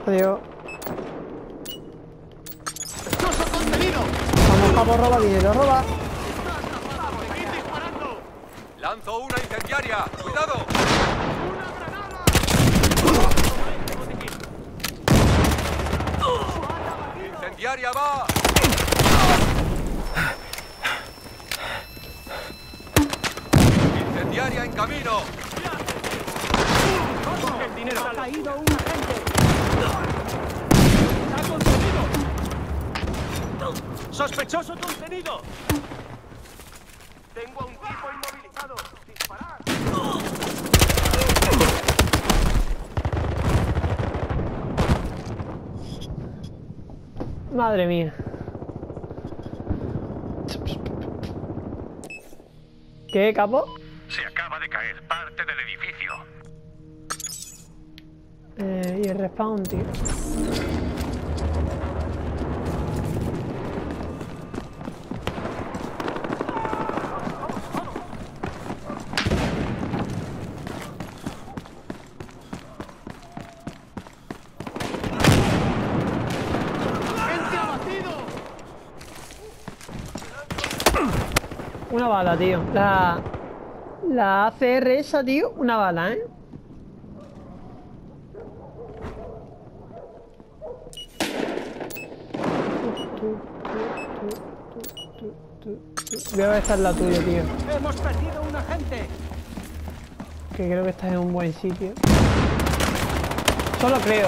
Adiós. ¡Sospechoso contenido! Vamos, capo, roba dinero, roba. ¡Seguid disparando! ¡Lanzo una incendiaria! ¡Cuidado! ¡Una granada! ¡Incendiaria va! ¡Incendiaria en camino! ¡El dinero! ¡Ha caído un agente! ¡Está contenido! ¡Sospechoso contenido! Tengo a un tipo inmovilizado. ¡Disparad! Madre mía. ¿Qué, capo? Se acaba de caer parte del edificio. Y el respawn, tío. ¡Gente abatido! Una bala, tío. La ACR esa, tío. Una bala, ¿eh? Voy a ver esta es la tuya, tío. ¡Hemos perdido un agente! Que creo que estás en un buen sitio. Solo creo.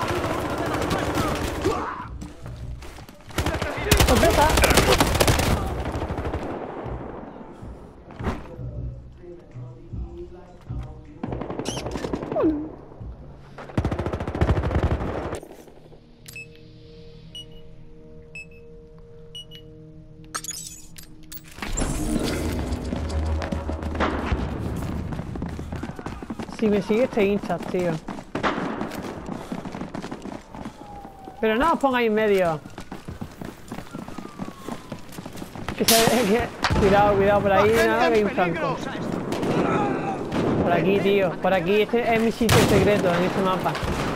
¡Sorpresa! Si me sigues te instas, tío. Pero no os pongáis en medio. Cuidado por ahí, nada, que hay un franco. Por aquí, tío, por aquí. Este es mi sitio secreto en este mapa.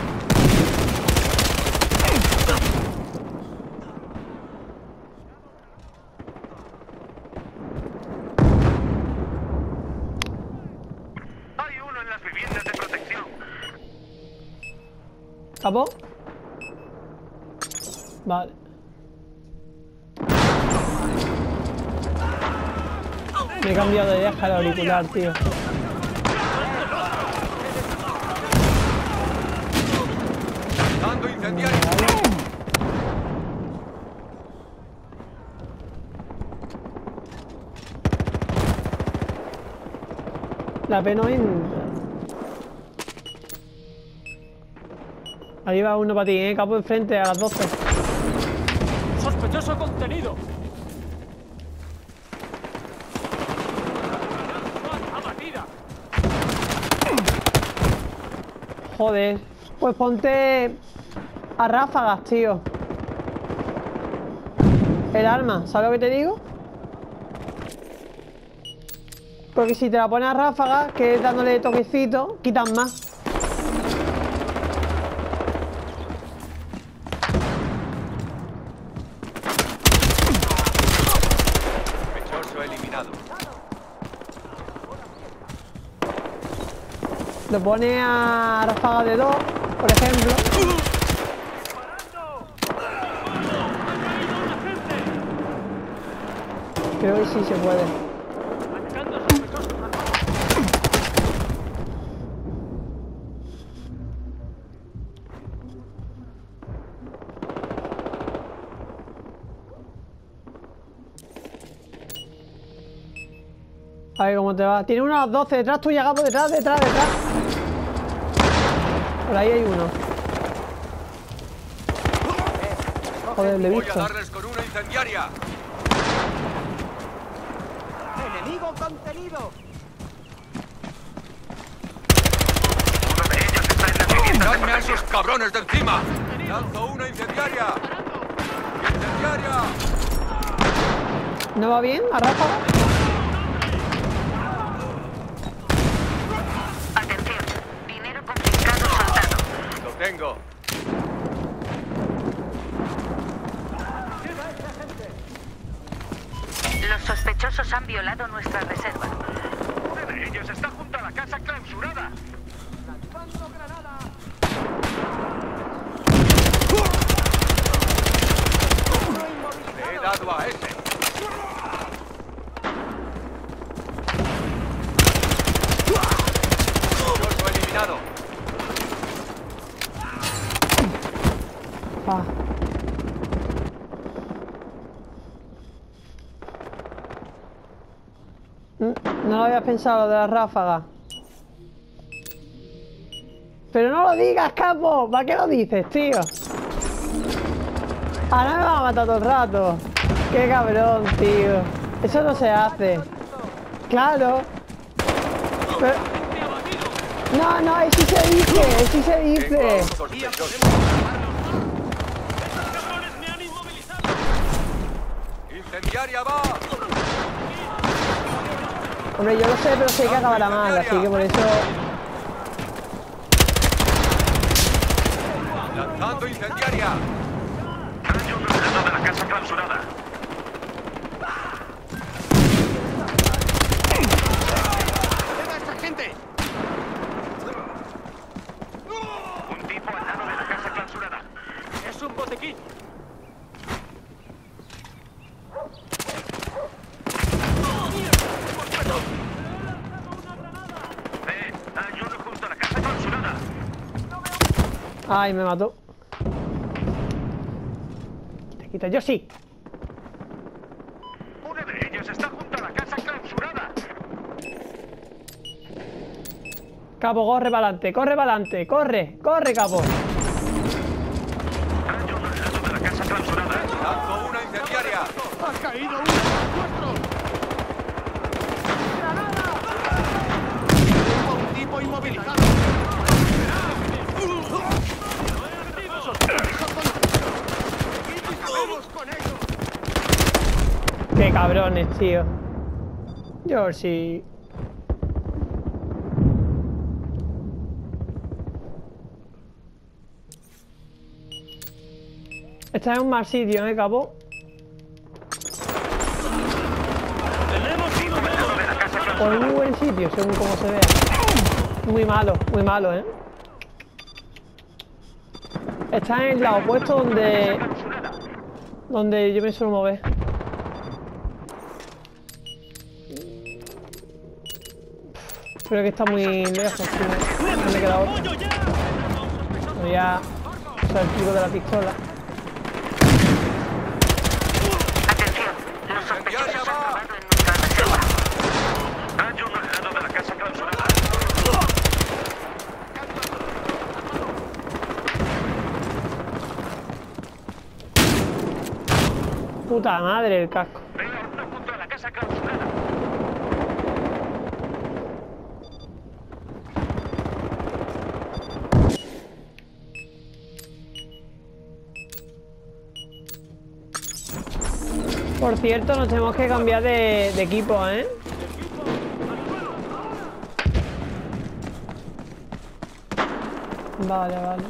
Hay uno en las viviendas de protección. ¿Capo? Vale. Me he cambiado de idea al auricular, tío. ¡Lanzando incendiaria! La pena en... Ahí va uno para ti, capo, enfrente a las 12. ¡Sospechoso contenido! ¡Abatida! Joder. Pues ponte a ráfagas, tío. El arma, ¿sabes lo que te digo? Porque si te la pones a ráfagas, que es dándole toquecito, quitan más. Sospechoso eliminado. Lo pones a ráfagas de 2, por ejemplo. Creo que sí se puede. ¡Atacando sospechosos! A ver cómo te va. Tiene uno a las 12 detrás tuya, Gapo, detrás. Por ahí hay uno. Joder, le he Voy a visto. darles con una incendiaria. ¡Enemigo contenido! Uno de ellos está en las viviendas de ¡Dame a esos protección. cabrones de encima! ¡Lanzo una incendiaria! ¡Incendiaria! ¿No va bien? ¿A ráfagas? Atención, dinero confiscado soldado. Lo tengo. sospechosos han violado nuestra reserva. Uno de ellos está junto a la casa clausurada. ¡Lanzando granada! Uno Le he inmovilizado. dado a ese. Sospechoso eliminado. Ah. No lo había pensado lo de la ráfaga. Pero no lo digas, capo. ¿Para qué lo dices, tío? Ahora me va a matar todo el rato. Qué cabrón, tío. Eso no se hace. Claro. Pero... No, no, eso se dice, eso se Tengo a dice. un sospechoso. ¡Incendiaria va! Hombre, yo lo sé, pero sé que acabará mal, así que por eso... ¡Lanzando incendiaria! Daño trasladado de la casa clausurada. ¡Lleva a esta gente! Un tipo al lado de la casa clausurada. ¡Es un botequín! Hay uno junto a la casa clausurada. Ay, me mató. Quita, quita, yo sí. Uno de ellos está junto a la casa clausurada. Capo, corre para adelante, corre para adelante, corre, corre, capo. Daño trasladado de la casa clausurada. ¡Lanzo una incendiaria! ¡Ha caído uno de los nuestros! ¡Tengo un tipo inmovilizado! ¡Acabemos con ellos! Qué cabrones, tío. Yo sí. Está en un mal sitio, capo. O en un buen sitio, según como se vea. Muy malo, Está en el lado opuesto donde yo me suelo mover. Creo que está muy lejos, tío. Me he quedado otro. Voy a usar el tiro de la pistola. Atención, los sospechosos han robado en nuestra reserva. Daño trasladado de la casa clausurada. Puta madre, el casco. Veo a uno junto a la casa clausurada. Por cierto, nos tenemos que cambiar de equipo, ¿eh? Vale, vale.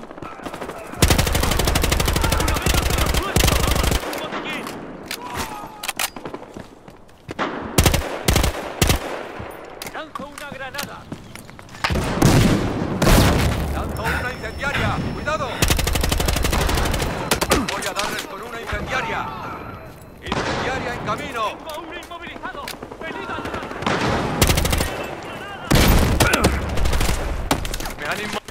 ¡Lanzo una granada! ¡Lanzo una incendiaria! ¡Cuidado! Voy a darles con una incendiaria. ¡Incendiaria en camino! ¡Tengo a uno inmovilizado! ¡Venid al ¡Me han inmovilizado!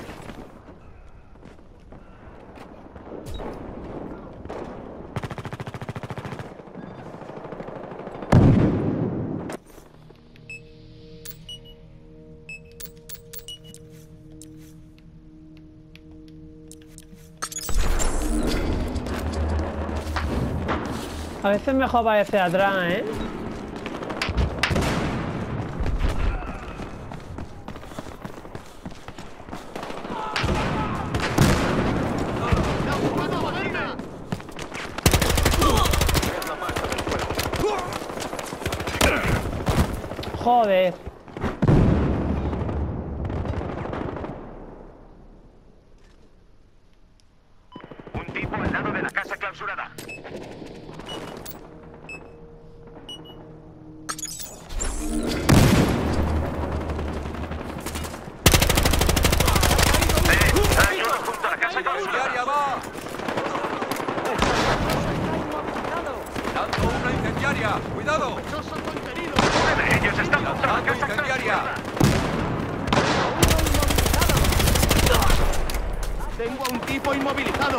A veces es mejor aparecer atrás, ¿eh? Joder. Un tipo al lado de la casa clausurada. incendiaria! ¡Cuidado! Sospechoso contenido. Uno de ellos está junto a la ¡Lanzo casa incendiaria! clausurada. Tengo a un tipo inmovilizado.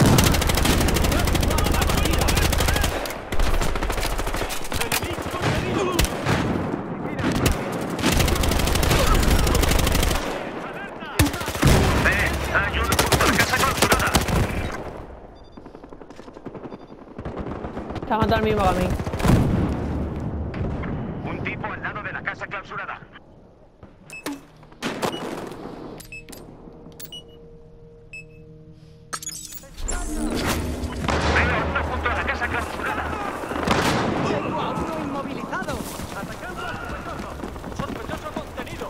Hay uno junto a la casa clausurada. Se ha matado el mismo que a mí. Un tipo al lado de la casa clausurada. Veo uno junto a la casa clausurada. Tengo a uno inmovilizado. Atacando al sospechoso. Sospechoso contenido.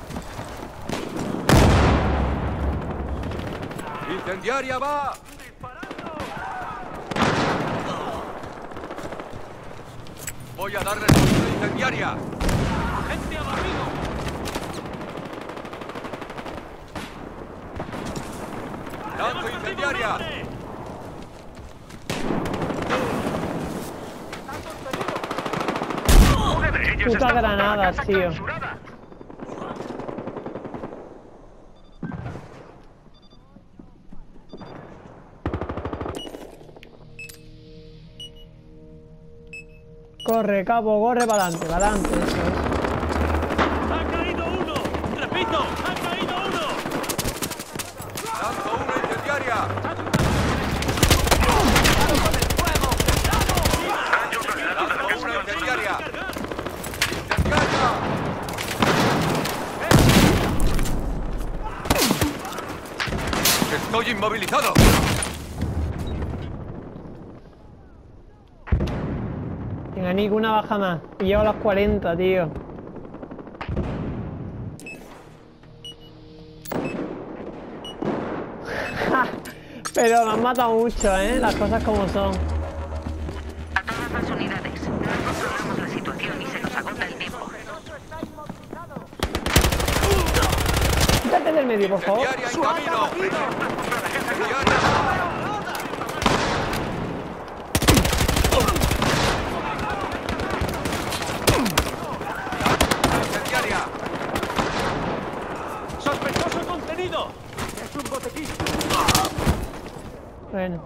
¡Incendiaria va! Voy a darle respuesta incendiaria. Agente abatido. ¡Lanzo incendiaria! Uno de ellos Puta está junto a la granada, casa tío. clausurada. Corre, capo, corre para adelante, para adelante. Eso es. ¡Ha caído uno! ¡Repito! ¡Ha caído uno! ¡Lanzo una incendiaria! Hay uno al lado de la casa ¡Una clausurada. incendiaria! ¡Incendiaria! ¡Estoy inmovilizado! Venga, Nico, una baja más. Y llevo a los 40, tío. Pero me han matado mucho, ¿eh? Las cosas como son. A todas las unidades. No controlamos la situación y se nos agota el tiempo. Quítate del medio, por favor. ¡Incendiaria en camino! ¡Incendiaria! ¡Incendiaria! ¡Sospechoso contenido! ¡Es un botequín! Bueno.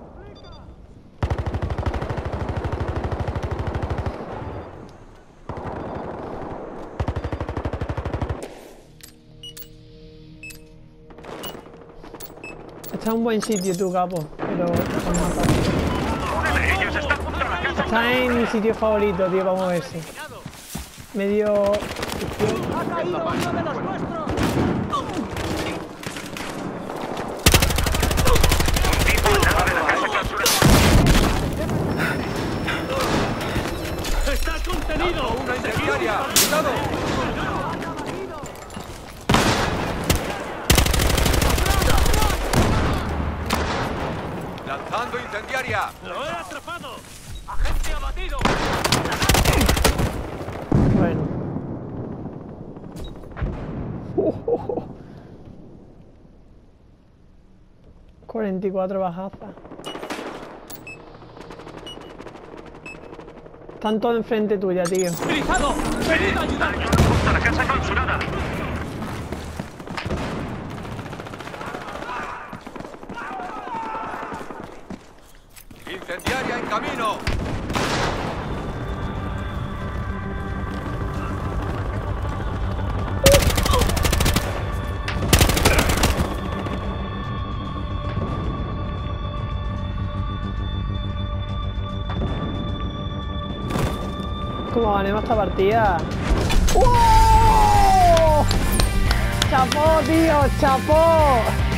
Está en un buen sitio tú, capo. Pero te han matado. Uno de ellos está junto a la casa. Está en mi sitio favorito, tío, para moverse. Medio... ¡Ha caído uno de los nuestros! Un tipo al lado de la casa clausurada. ¡Está contenido! ¡Lanzo una incendiaria! ¡Cuidado! ¡Lanzando incendiaria! ¡Lo he atrapado! ¡Agente abatido! Bueno. 44 bajazas. Están todos enfrente tuya, tío. ¡Movilizado! ¡Venid a ayudar! Hay uno junto a la casa clausurada. ¡Incendiaria en camino! ¿Cómo ganemos esta partida? ¡Wow! ¡Chapó, tío! ¡Chapó!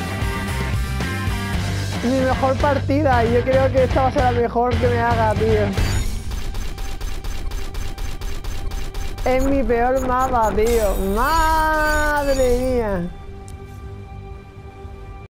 Mi mejor partida. Yo creo que esta va a ser la mejor que me haga, tío. Es mi peor mapa, tío. ¡Madre mía!